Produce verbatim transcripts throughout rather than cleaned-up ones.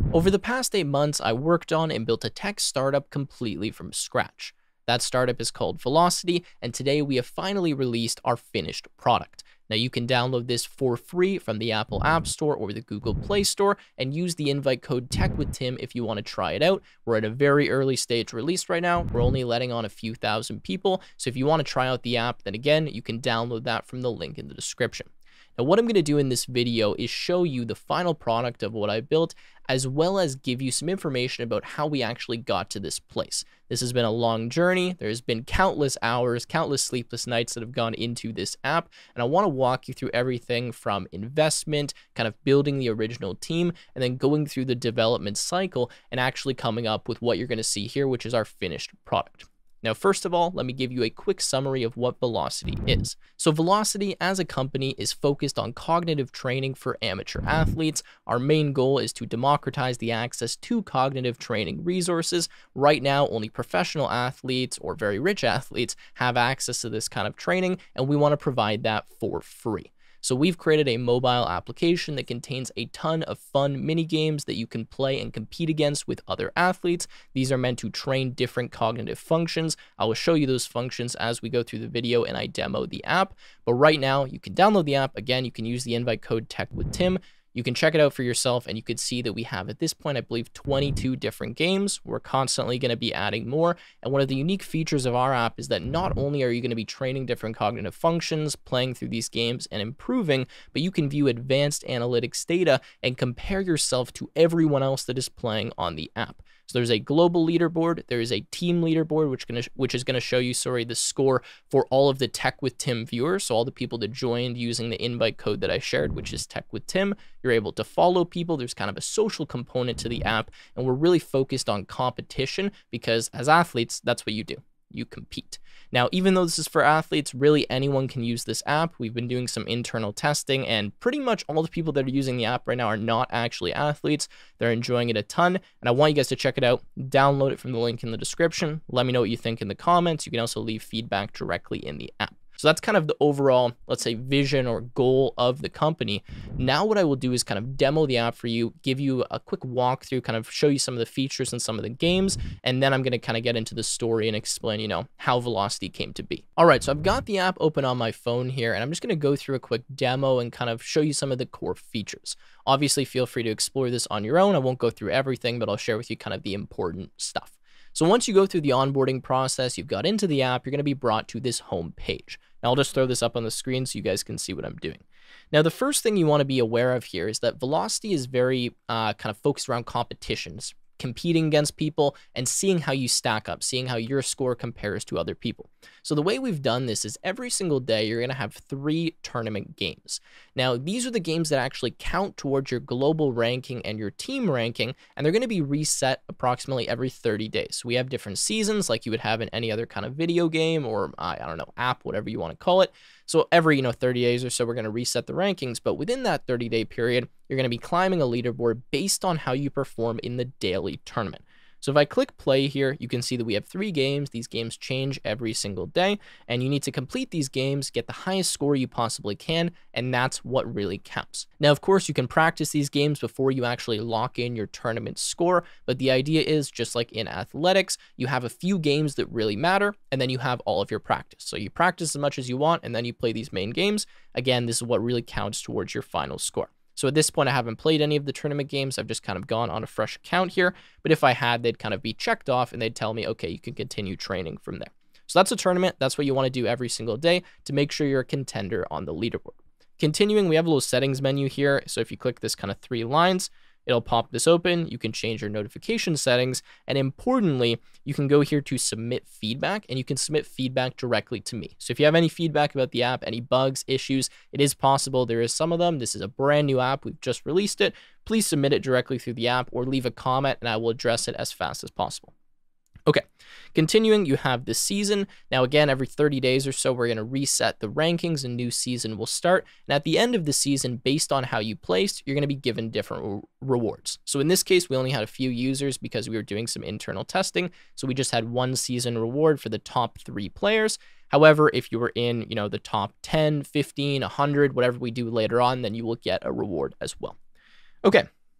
Over the past eight months, I worked on and built a tech startup completely from scratch. That startup is called Velocity, and today we have finally released our finished product. Now you can download this for free from the Apple App Store or the Google Play Store and use the invite code TECHWITHTIM if you want to try it out. We're at a very early stage release right now. We're only letting on a few thousand people, so if you want to try out the app, then again, you can download that from the link in the description. Now, what I'm going to do in this video is show you the final product of what I built, as well as give you some information about how we actually got to this place. This has been a long journey. There's been countless hours, countless sleepless nights that have gone into this app, and I want to walk you through everything from investment, kind of building the original team, and then going through the development cycle and actually coming up with what you're going to see here, which is our finished product. Now, first of all, let me give you a quick summary of what Velocity is. So Velocity as a company is focused on cognitive training for amateur athletes. Our main goal is to democratize the access to cognitive training resources. Right now, only professional athletes or very rich athletes have access to this kind of training, and we want to provide that for free. So we've created a mobile application that contains a ton of fun mini games that you can play and compete against with other athletes. These are meant to train different cognitive functions. I will show you those functions as we go through the video and I demo the app. But right now, you can download the app. Again, you can use the invite code TECHWITHTIM. You can check it out for yourself, and you could see that we have at this point, I believe, twenty-two different games. We're constantly going to be adding more. And one of the unique features of our app is that not only are you going to be training different cognitive functions, playing through these games and improving, but you can view advanced analytics data and compare yourself to everyone else that is playing on the app. So there's a global leaderboard, there is a team leaderboard, which, gonna, which is going to show you, sorry, the score for all of the Tech with Tim viewers. So all the people that joined using the invite code that I shared, which is Tech with Tim. You're able to follow people. There's kind of a social component to the app, and we're really focused on competition because as athletes, that's what you do. You compete. Now, even though this is for athletes, really anyone can use this app. We've been doing some internal testing, and pretty much all the people that are using the app right now are not actually athletes. They're enjoying it a ton, and I want you guys to check it out. Download it from the link in the description. Let me know what you think in the comments. You can also leave feedback directly in the app. So that's kind of the overall, let's say, vision or goal of the company. Now what I will do is kind of demo the app for you, give you a quick walkthrough, kind of show you some of the features and some of the games, and then I'm going to kind of get into the story and explain, you know, how Velocity came to be. All right, so I've got the app open on my phone here, and I'm just going to go through a quick demo and kind of show you some of the core features. Obviously, feel free to explore this on your own. I won't go through everything, but I'll share with you kind of the important stuff. So once you go through the onboarding process, you've got into the app, you're going to be brought to this home page. Now, I'll just throw this up on the screen so you guys can see what I'm doing. Now, the first thing you want to be aware of here is that Velocity is very uh, kind of focused around competitions, competing against people and seeing how you stack up, seeing how your score compares to other people. So the way we've done this is every single day, you're going to have three tournament games. Now, these are the games that actually count towards your global ranking and your team ranking, and they're going to be reset approximately every thirty days. So we have different seasons like you would have in any other kind of video game or, uh, I don't know, app, whatever you want to call it. So every, you know, thirty days or so, we're going to reset the rankings. But within that thirty day period, you're going to be climbing a leaderboard based on how you perform in the daily tournament. So if I click play here, you can see that we have three games. These games change every single day, and you need to complete these games, get the highest score you possibly can, and that's what really counts. Now, of course, you can practice these games before you actually lock in your tournament score, but the idea is, just like in athletics, you have a few games that really matter, and then you have all of your practice. So you practice as much as you want, and then you play these main games. Again, this is what really counts towards your final score. So at this point, I haven't played any of the tournament games. I've just kind of gone on a fresh account here. But if I had, they'd kind of be checked off and they'd tell me, okay, you can continue training from there. So that's a tournament. That's what you want to do every single day to make sure you're a contender on the leaderboard. Continuing, we have a little settings menu here. So if you click this kind of three lines, it'll pop this open. You can change your notification settings. And importantly, you can go here to submit feedback, and you can submit feedback directly to me. So if you have any feedback about the app, any bugs, issues, it is possible. There is some of them. This is a brand new app. We've just released it. Please submit it directly through the app or leave a comment, and I will address it as fast as possible. Okay, continuing, you have the season. Now, again, every thirty days or so, we're going to reset the rankings. A new season will start. And at the end of the season, based on how you placed, you're going to be given different re rewards. So in this case, we only had a few users because we were doing some internal testing. So we just had one season reward for the top three players. However, if you were in, you know, the top ten, fifteen, one hundred, whatever we do later on, then you will get a reward as well. Okay.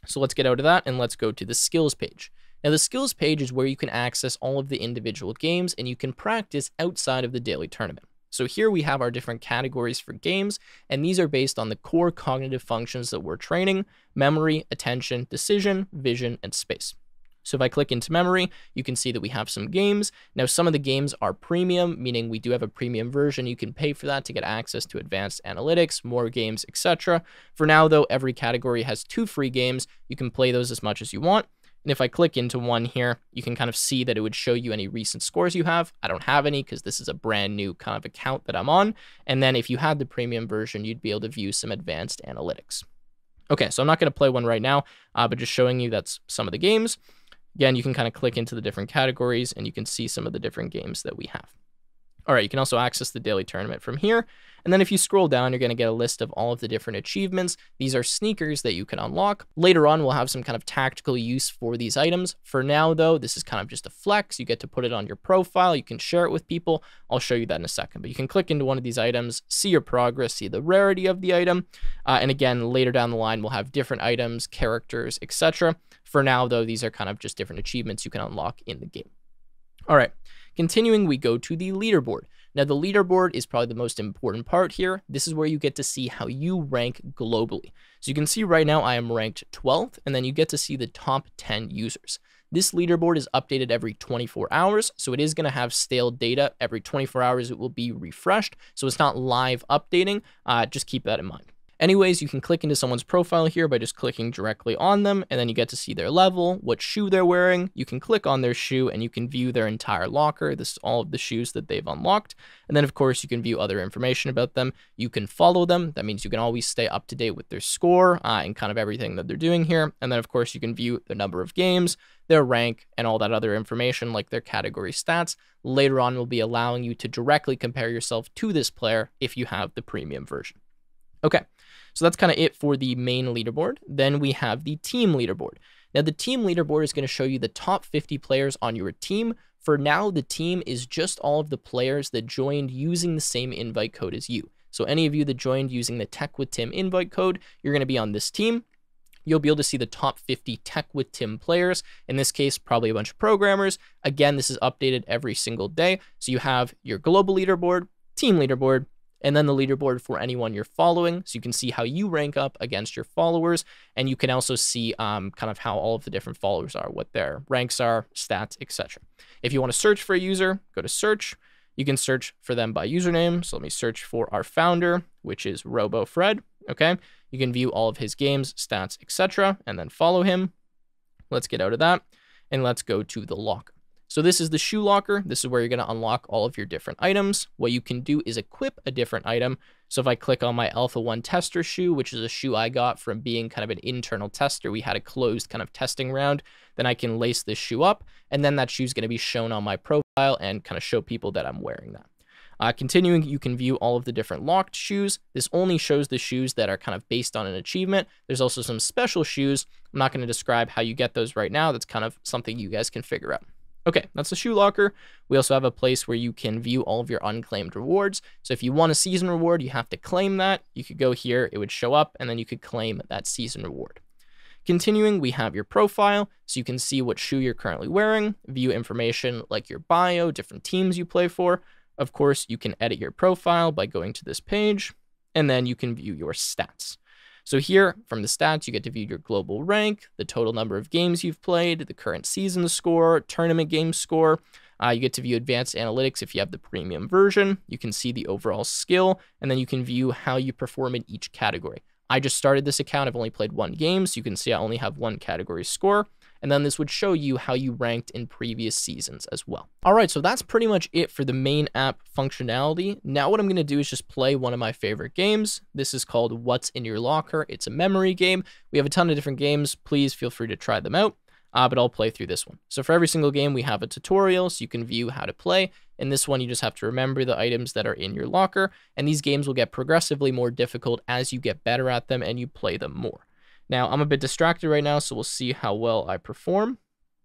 So let's get out of that and let's go to the skills page. Now the skills page is where you can access all of the individual games and you can practice outside of the daily tournament. So here we have our different categories for games, and these are based on the core cognitive functions that we're training: memory, attention, decision, vision, and space. So if I click into memory, you can see that we have some games. Now, some of the games are premium, meaning we do have a premium version. You can pay for that to get access to advanced analytics, more games, et cetera. For now, though, every category has two free games. You can play those as much as you want. And if I click into one here, you can kind of see that it would show you any recent scores you have. I don't have any because this is a brand new kind of account that I'm on. And then if you had the premium version, you'd be able to view some advanced analytics. Okay, so I'm not going to play one right now, uh, but just showing you that's some of the games. Again, you can kind of click into the different categories and you can see some of the different games that we have. All right, you can also access the daily tournament from here. And then if you scroll down, you're going to get a list of all of the different achievements. These are sneakers that you can unlock. Later on, we'll have some kind of tactical use for these items. For now, though, this is kind of just a flex. You get to put it on your profile. You can share it with people. I'll show you that in a second. But you can click into one of these items, see your progress, see the rarity of the item. Uh, and again, later down the line, we'll have different items, characters, et cetera. For now, though, these are kind of just different achievements you can unlock in the game. All right. Continuing, we go to the leaderboard. Now, the leaderboard is probably the most important part here. This is where you get to see how you rank globally. So you can see right now I am ranked twelfth, and then you get to see the top ten users. This leaderboard is updated every twenty-four hours, so it is going to have stale data. Every twenty-four hours, it will be refreshed, so it's not live updating. Uh, just keep that in mind. Anyways, you can click into someone's profile here by just clicking directly on them, and then you get to see their level, what shoe they're wearing. You can click on their shoe and you can view their entire locker. This is all of the shoes that they've unlocked. And then, of course, you can view other information about them. You can follow them. That means you can always stay up to date with their score uh, and kind of everything that they're doing here. And then, of course, you can view the number of games, their rank, and all that other information like their category stats. Later on, we'll be allowing you to directly compare yourself to this player if you have the premium version. Okay, so that's kind of it for the main leaderboard. Then we have the team leaderboard. Now, the team leaderboard is going to show you the top fifty players on your team. For now, the team is just all of the players that joined using the same invite code as you. So any of you that joined using the TECHWITHTIM invite code, you're going to be on this team. You'll be able to see the top fifty TECHWITHTIM players. In this case, probably a bunch of programmers. Again, this is updated every single day. So you have your global leaderboard, team leaderboard, and then the leaderboard for anyone you're following. So you can see how you rank up against your followers. And you can also see um, kind of how all of the different followers are, what their ranks are, stats, et cetera. If you want to search for a user, go to search. You can search for them by username. So let me search for our founder, which is RoboFred. Okay. You can view all of his games, stats, et cetera, and then follow him. Let's get out of that. And let's go to the locker. So this is the shoe locker. This is where you're going to unlock all of your different items. What you can do is equip a different item. So if I click on my Alpha one tester shoe, which is a shoe I got from being kind of an internal tester, we had a closed kind of testing round, then I can lace this shoe up, and then that shoe is going to be shown on my profile and kind of show people that I'm wearing that. Uh, continuing, you can view all of the different locked shoes. This only shows the shoes that are kind of based on an achievement. There's also some special shoes. I'm not going to describe how you get those right now. That's kind of something you guys can figure out. Okay, that's the shoe locker. We also have a place where you can view all of your unclaimed rewards. So if you want a season reward, you have to claim that. You could go here, it would show up, and then you could claim that season reward. Continuing, we have your profile, so you can see what shoe you're currently wearing, view information like your bio, different teams you play for. Of course, you can edit your profile by going to this page, and then you can view your stats. So here, from the stats, you get to view your global rank, the total number of games you've played, the current season score, tournament game score. Uh, you get to view advanced analytics if you have the premium version. You can see the overall skill, and then you can view how you perform in each category. I just started this account. I've only played one game, so you can see I only have one category score. And then this would show you how you ranked in previous seasons as well. All right, so that's pretty much it for the main app functionality. Now what I'm going to do is just play one of my favorite games. This is called What's in Your Locker. It's a memory game. We have a ton of different games. Please feel free to try them out, uh, but I'll play through this one. So for every single game, we have a tutorial, so you can view how to play. In this one, you just have to remember the items that are in your locker, and these games will get progressively more difficult as you get better at them and you play them more. Now, I'm a bit distracted right now, so we'll see how well I perform.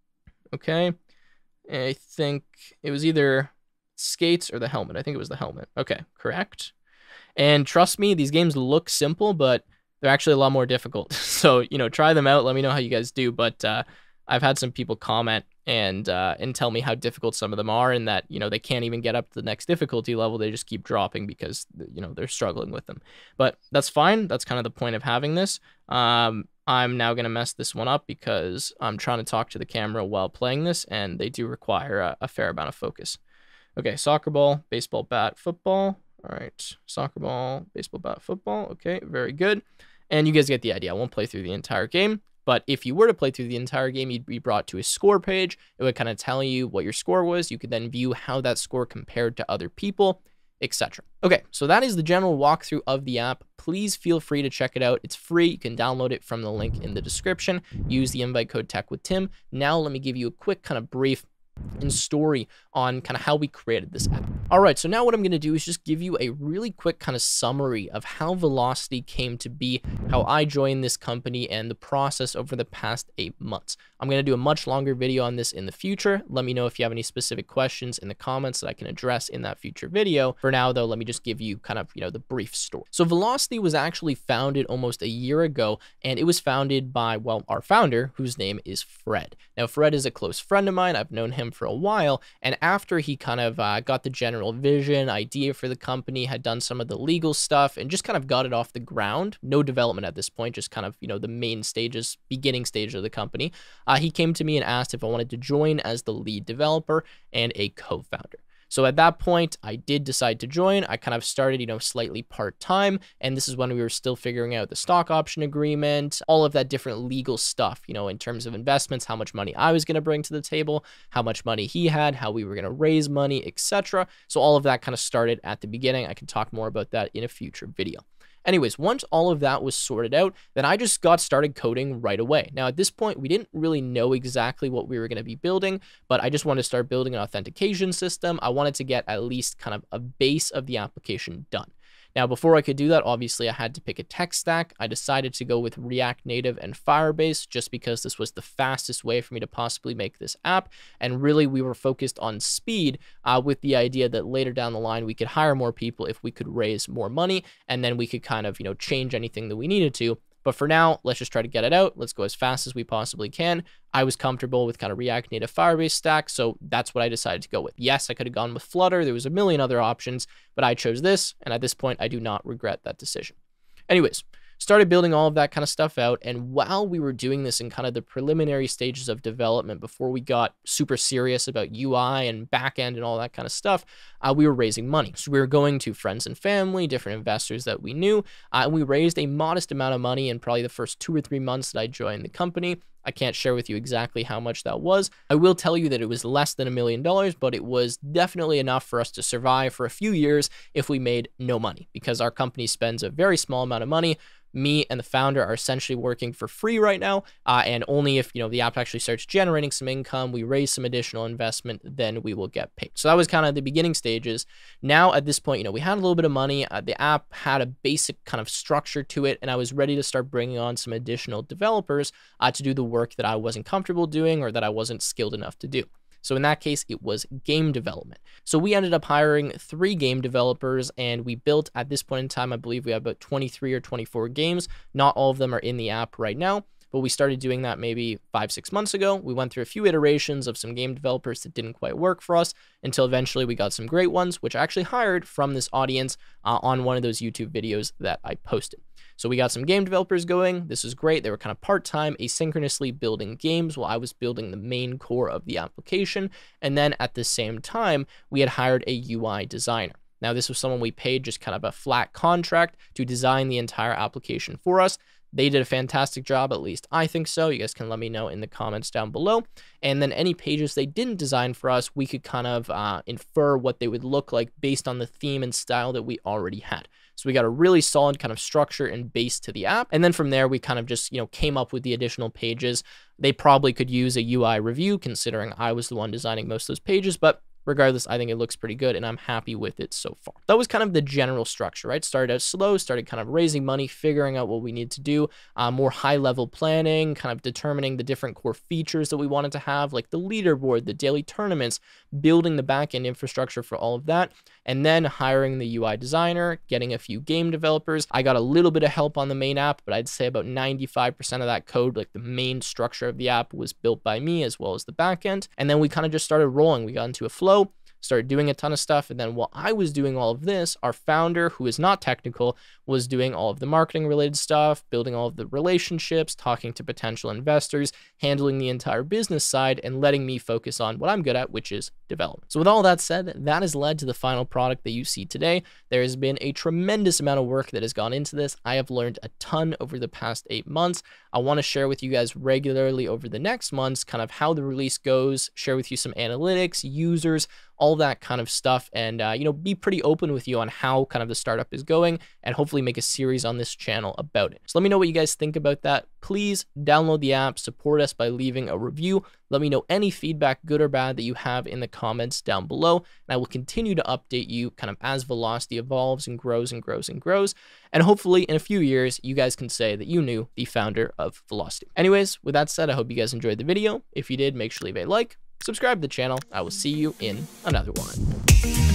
Okay. I think it was either skates or the helmet. I think it was the helmet. Okay, correct. And trust me, these games look simple, but they're actually a lot more difficult. So, you know, try them out. Let me know how you guys do. But uh, I've had some people comment and uh, and tell me how difficult some of them are, and that, you know, they can't even get up to the next difficulty level. They just keep dropping because, you know, they're struggling with them. But that's fine. That's kind of the point of having this. Um, I'm now going to mess this one up because I'm trying to talk to the camera while playing this, and they do require a, a fair amount of focus. Okay, soccer ball, baseball bat, football. All right, soccer ball, baseball bat, football. Okay, very good. And you guys get the idea. I won't play through the entire game, but if you were to play through the entire game, you'd be brought to a score page. It would kind of tell you what your score was. You could then view how that score compared to other people, et cetera. Okay, so that is the general walkthrough of the app. Please feel free to check it out. It's free. You can download it from the link in the description. Use the invite code TECHWITHTIM. Now let me give you a quick kind of brief and story on kind of how we created this app. All right, so now what I'm going to do is just give you a really quick kind of summary of how Velocity came to be, how I joined this company, and the process over the past eight months. I'm going to do a much longer video on this in the future. Let me know if you have any specific questions in the comments that I can address in that future video. For now, though, let me just give you kind of, you know, the brief story. So Velocity was actually founded almost a year ago, and it was founded by, well, our founder, whose name is Fred. Now, Fred is a close friend of mine. I've known him for a while, and after he kind of uh, got the general vision, idea for the company, had done some of the legal stuff, and just kind of got it off the ground, no development at this point, just kind of, you know, the main stages, beginning stage of the company, uh, he came to me and asked if I wanted to join as the lead developer and a co-founder. So at that point, I did decide to join. I kind of started, you know, slightly part-time, and this is when we were still figuring out the stock option agreement, all of that different legal stuff, you know, in terms of investments, how much money I was going to bring to the table, how much money he had, how we were going to raise money, et cetera. So all of that kind of started at the beginning. I can talk more about that in a future video. Anyways, once all of that was sorted out, then I just got started coding right away. Now, at this point, we didn't really know exactly what we were going to be building, but I just wanted to start building an authentication system. I wanted to get at least kind of a base of the application done. Now, before I could do that, obviously, I had to pick a tech stack. I decided to go with React Native and Firebase just because this was the fastest way for me to possibly make this app. And really, we were focused on speed uh, with the idea that later down the line, we could hire more people if we could raise more money, and then we could kind of, you know, change anything that we needed to. But for now, let's just try to get it out. Let's go as fast as we possibly can. I was comfortable with kind of React Native Firebase stack, so that's what I decided to go with. Yes, I could have gone with Flutter. There was a million other options, but I chose this, and at this point, I do not regret that decision. Anyways, started building all of that kind of stuff out, and while we were doing this in kind of the preliminary stages of development before we got super serious about U I and backend and all that kind of stuff, uh, we were raising money. So we were going to friends and family, different investors that we knew, uh, and we raised a modest amount of money in probably the first two or three months that I joined the company. I can't share with you exactly how much that was. I will tell you that it was less than a million dollars, but it was definitely enough for us to survive for a few years if we made no money, because our company spends a very small amount of money. Me and the founder are essentially working for free right now, uh, and only if, you know, the app actually starts generating some income, we raise some additional investment, then we will get paid. So that was kind of the beginning stages. Now at this point, you know, we had a little bit of money. Uh, the app had a basic kind of structure to it, and I was ready to start bringing on some additional developers uh, to do the work that I wasn't comfortable doing or that I wasn't skilled enough to do. So in that case, it was game development. So we ended up hiring three game developers, and we built, at this point in time, I believe we have about twenty-three or twenty-four games. Not all of them are in the app right now, but we started doing that maybe five, six months ago. We went through a few iterations of some game developers that didn't quite work for us until eventually we got some great ones, which I actually hired from this audience uh, on one of those YouTube videos that I posted. So we got some game developers going. This is great. They were kind of part-time, asynchronously building games while I was building the main core of the application. And then at the same time, we had hired a U I designer. Now, this was someone we paid just kind of a flat contract to design the entire application for us. They did a fantastic job, at least I think so. You guys can let me know in the comments down below. And then any pages they didn't design for us, we could kind of uh, infer what they would look like based on the theme and style that we already had. So we got a really solid kind of structure and base to the app. And then from there, we kind of just, you know, came up with the additional pages. They probably could use a U I review, considering I was the one designing most of those pages, but regardless, I think it looks pretty good and I'm happy with it so far. That was kind of the general structure, right? Started out slow, started kind of raising money, figuring out what we need to do, uh, more high level planning, kind of determining the different core features that we wanted to have, like the leaderboard, the daily tournaments, building the backend infrastructure for all of that, and then hiring the U I designer, getting a few game developers. I got a little bit of help on the main app, but I'd say about ninety-five percent of that code, like the main structure of the app, was built by me as well as the backend. And then we kind of just started rolling. We got into a flow, started doing a ton of stuff. And then while I was doing all of this, our founder, who is not technical, was doing all of the marketing related stuff, building all of the relationships, talking to potential investors, handling the entire business side, and letting me focus on what I'm good at, which is development. So with all that said, that has led to the final product that you see today. There has been a tremendous amount of work that has gone into this. I have learned a ton over the past eight months. I want to share with you guys regularly over the next months, kind of how the release goes, share with you some analytics, users, all that kind of stuff, and uh, you know, be pretty open with you on how kind of the startup is going, and hopefully make a series on this channel about it. So let me know what you guys think about that. Please download the app, support us by leaving a review. Let me know any feedback, good or bad, that you have in the comments down below, and I will continue to update you kind of as Velocity evolves and grows and grows and grows. And hopefully in a few years, you guys can say that you knew the founder of Velocity. Anyways, with that said, I hope you guys enjoyed the video. If you did, make sure to leave a like, subscribe to the channel. I will see you in another one.